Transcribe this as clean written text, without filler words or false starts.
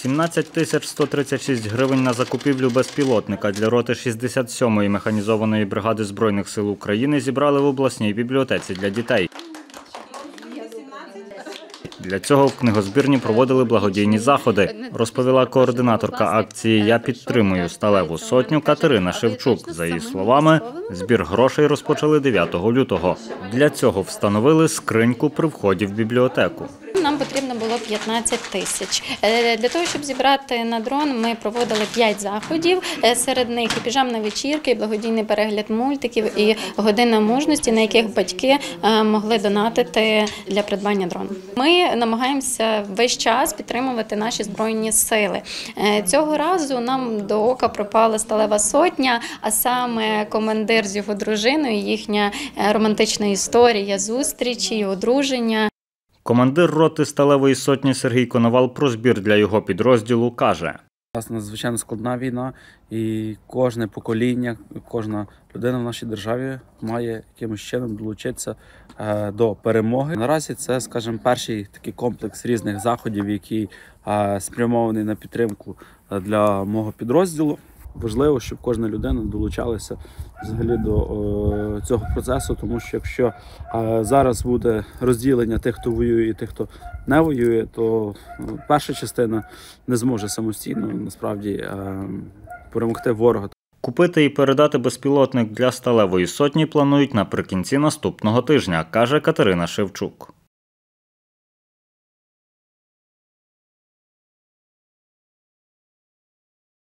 17 тисяч 136 гривень на закупівлю безпілотника для роти 67-ї механізованої бригади Збройних сил України зібрали в обласній бібліотеці для дітей. Для цього в книгозбірні проводили благодійні заходи, розповіла координаторка акції «Я підтримую сталеву сотню» Катерина Шевчук. За її словами, збір грошей розпочали 9 лютого. Для цього встановили скриньку при вході в бібліотеку. Нам потрібно було 15 тисяч. Для того, щоб зібрати на дрон, ми проводили 5 заходів. Серед них і піжамна вечірка, і благодійний перегляд мультиків, і година мужності, на яких батьки могли донатити для придбання дрону. Ми намагаємося весь час підтримувати наші Збройні сили. Цього разу нам до ока припала сталева сотня, а саме командир з його дружиною, їхня романтична історія зустрічі, одруження. Командир роти сталевої сотні Сергій Коновал про збір для його підрозділу каже. У нас надзвичайно складна війна, і кожне покоління, кожна людина в нашій державі має якимось чином долучитися до перемоги. Наразі це, скажімо, перший такий комплекс різних заходів, який спрямований на підтримку для мого підрозділу. Важливо, щоб кожна людина долучалася взагалі до цього процесу, тому що якщо зараз буде розділення тих, хто воює, і тих, хто не воює, то перша частина не зможе самостійно насправді перемогти ворога. Купити і передати безпілотник для сталевої сотні планують наприкінці наступного тижня, каже Катерина Шевчук.